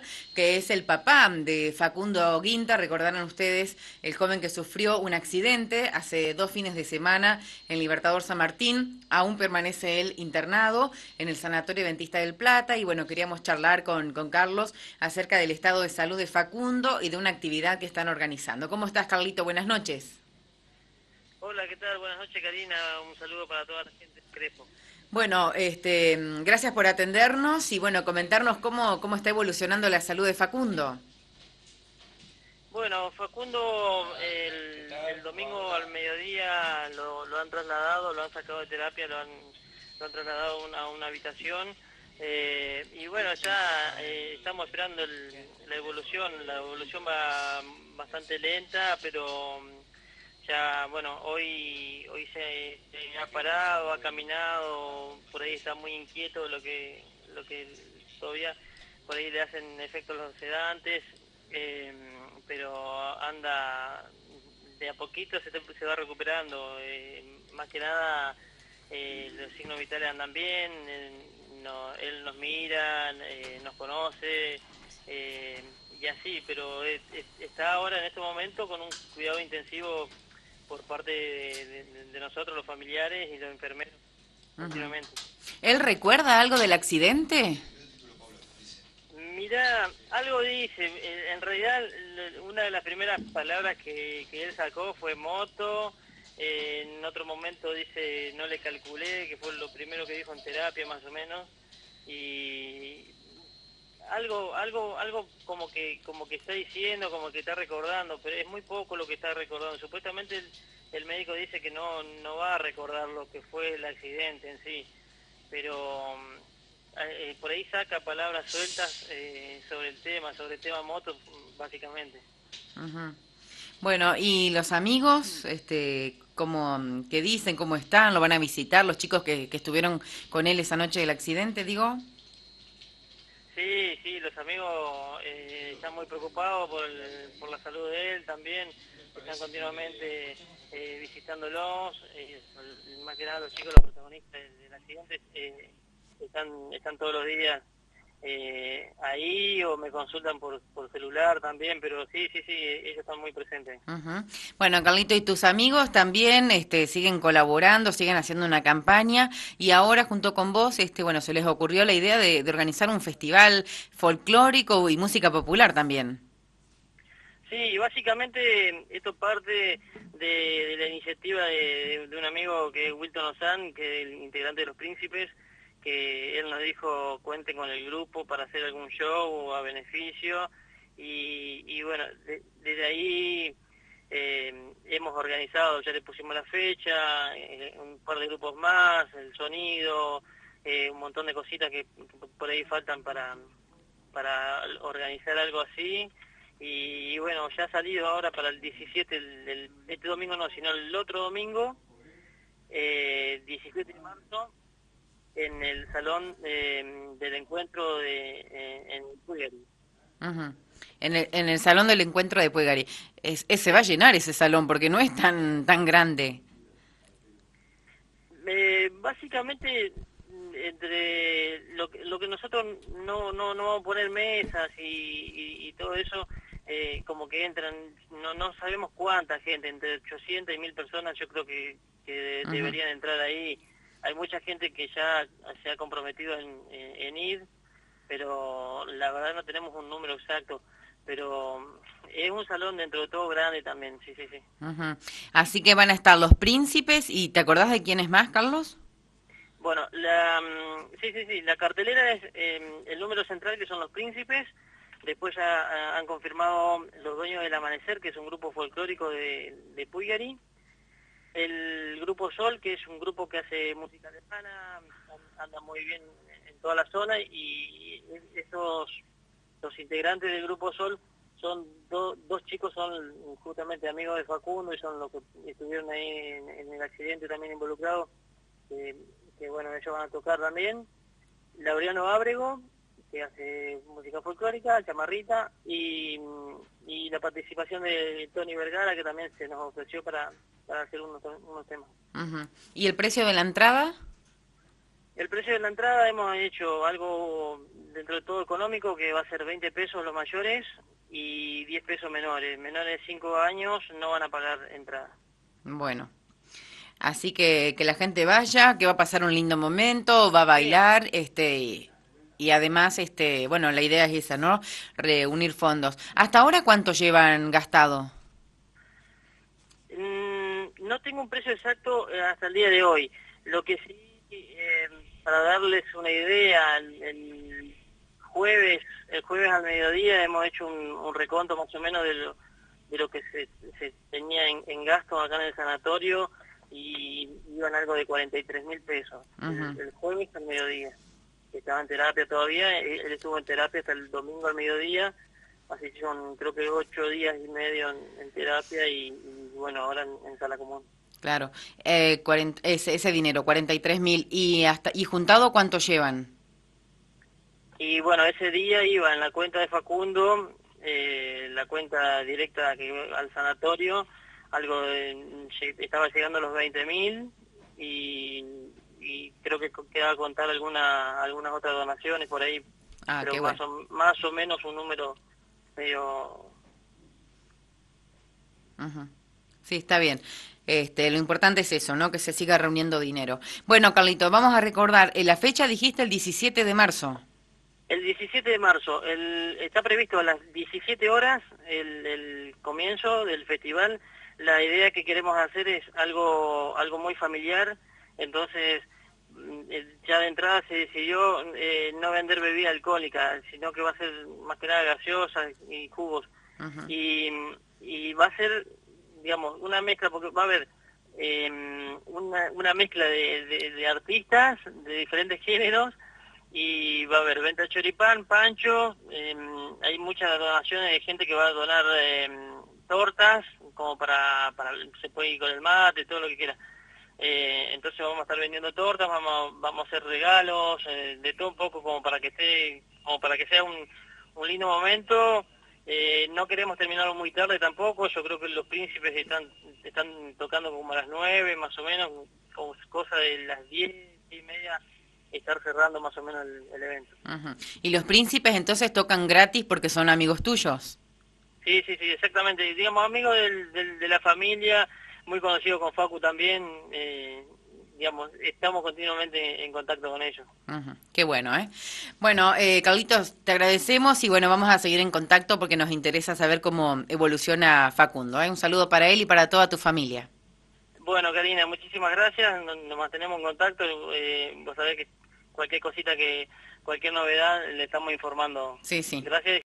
que es el papá de Facundo Guinta. Recordarán ustedes el joven que sufrió un accidente hace 2 fines de semana en Libertador San Martín. Aún permanece él internado en el Sanatorio Adventista del Plata y bueno, queríamos charlar con Carlos acerca del estado de salud de Facundo y de una actividad que están organizando. ¿Cómo estás, Carlito? Buenas noches. Hola, ¿qué tal? Buenas noches, Karina. Un saludo para toda la gente de Crespo. Bueno, gracias por atendernos y bueno, comentarnos cómo está evolucionando la salud de Facundo. Bueno, Facundo, el domingo al mediodía lo han trasladado, lo han sacado de terapia, lo han trasladado a una habitación. Y bueno, ya estamos esperando la evolución. La evolución va bastante lenta, pero ya, bueno, hoy se ha parado, ha caminado, por ahí está muy inquieto, lo que todavía por ahí le hacen efecto los sedantes, eh, pero anda de a poquito, se va recuperando. Más que nada, los signos vitales andan bien, él nos mira, nos conoce, y así, pero está ahora en este momento con un cuidado intensivo por parte de nosotros, los familiares y los enfermeros, Ujú. continuamente. ¿Él recuerda algo del accidente? Mira, algo dice, en realidad una de las primeras palabras que él sacó fue moto. En otro momento dice no le calculé, que fue lo primero que dijo en terapia más o menos, y algo como que está diciendo, como que está recordando, pero es muy poco lo que está recordando. Supuestamente el médico dice que no va a recordar lo que fue el accidente en sí, pero por ahí saca palabras sueltas sobre el tema moto, básicamente. Ujú. Bueno, ¿y los amigos, qué dicen, cómo están? ¿Lo van a visitar? ¿Los chicos que estuvieron con él esa noche del accidente, digo? Sí, sí, los amigos están muy preocupados por la salud de él también, están continuamente visitándolos, más que nada los chicos, los protagonistas del accidente, están todos los días ahí o me consultan por celular también, pero sí, sí, sí, ellos están muy presentes. Ujú. Bueno, Carlito, y tus amigos también siguen colaborando, siguen haciendo una campaña y ahora junto con vos, bueno, se les ocurrió la idea de organizar un festival folclórico y música popular también. Sí, básicamente esto parte de la iniciativa de un amigo que es Wilton Ozan, que es el integrante de Los Príncipes, que él nos dijo cuenten con el grupo para hacer algún show a beneficio y bueno, desde ahí hemos organizado, ya le pusimos la fecha, un par de grupos más, el sonido, un montón de cositas que por ahí faltan para organizar algo así. Y bueno, ya ha salido ahora para el 17, este domingo no, sino el otro domingo, 17 de marzo, en el salón del encuentro en Puyari. Ujú. En el salón del encuentro de Puegari. Se va a Sí. llenar ese salón porque no es tan grande. Básicamente, entre lo que nosotros no vamos a poner mesas y todo eso, como que entran, no sabemos cuánta gente, entre 800 y 1000 personas yo creo que Ujú. deberían entrar ahí. Hay mucha gente que ya se ha comprometido en ir, pero la verdad no tenemos un número exacto, pero es un salón dentro de todo grande también, sí, sí, sí. Ujú. Así que van a estar los príncipes y ¿te acordás de quién es más, Carlos? Bueno, sí, sí, sí, la cartelera es el número central, que son Los Príncipes. Después ya han confirmado Los Dueños del Amanecer, que es un grupo folclórico de Puyari. El grupo Sol, que es un grupo que hace música alemana, anda muy bien en toda la zona. Y los integrantes del grupo Sol son dos chicos, son justamente amigos de Facundo y son los que estuvieron ahí en el accidente también involucrados, que, que bueno, ellos van a tocar también. Laureano Ábrego, que hace música folclórica, chamarrita, y la participación de Tony Vergara, que también se nos ofreció para hacer unos temas. Ujú. ¿Y el precio de la entrada? El precio de la entrada hemos hecho algo dentro de todo económico, que va a ser 20 pesos los mayores y 10 pesos menores. Menores de 5 años no van a pagar entrada. Bueno, así que la gente vaya, que va a pasar un lindo momento, va a Sí. bailar, y además, bueno, la idea es esa, ¿no? Reunir fondos. ¿Hasta ahora cuánto llevan gastado? No tengo un precio exacto hasta el día de hoy. Lo que sí, para darles una idea, el jueves al mediodía hemos hecho un reconto más o menos de lo que se tenía en gasto acá en el sanatorio, y iban algo de 43.000 pesos. Ujú. El jueves al mediodía, que estaba en terapia todavía, él estuvo en terapia hasta el domingo al mediodía. Así que son, creo que 8 días y medio en terapia, y bueno, ahora en sala común. Claro, ese dinero, 43.000, y juntado, ¿cuánto llevan? Y bueno, ese día iba en la cuenta de Facundo, la cuenta directa al sanatorio, estaba llegando a los 20.000, y, y creo que quedaba a contar algunas otras donaciones por ahí, Ah, pero qué bueno. más o menos un número medio. Ujú. Sí, está bien. Lo importante es eso, ¿no? Que se siga reuniendo dinero. Bueno, Carlito, vamos a recordar, la fecha dijiste el 17 de marzo. El 17 de marzo, está previsto a las 17 horas el comienzo del festival. La idea que queremos hacer es algo muy familiar, entonces ya de entrada se decidió no vender bebida alcohólica, sino que va a ser más que nada gaseosas y jugos. Ujú. Y, y va a ser, digamos, una mezcla, porque va a haber una mezcla de artistas de diferentes géneros, y va a haber venta de choripán, pancho, hay muchas donaciones de gente que va a donar tortas, como se puede ir con el mate, todo lo que quiera. Entonces vamos a estar vendiendo tortas, vamos a hacer regalos, de todo un poco, como para que sea un lindo momento. No queremos terminarlo muy tarde tampoco. Yo creo que los príncipes están tocando como a las 9 más o menos, como cosa de las 10:30, estar cerrando más o menos el evento. Ujú. ¿Y los príncipes entonces tocan gratis porque son amigos tuyos? Sí, sí, sí, exactamente. Digamos, amigo de la familia, muy conocido con Facu también, digamos, estamos continuamente en contacto con ellos. Ujú. Qué bueno, ¿eh? Bueno, Carlitos, te agradecemos y bueno, vamos a seguir en contacto porque nos interesa saber cómo evoluciona Facundo, ¿eh? Un saludo para él y para toda tu familia. Bueno, Karina, muchísimas gracias, nos mantenemos en contacto, vos sabés que cualquier cosita, cualquier novedad, le estamos informando. Sí, sí. Gracias.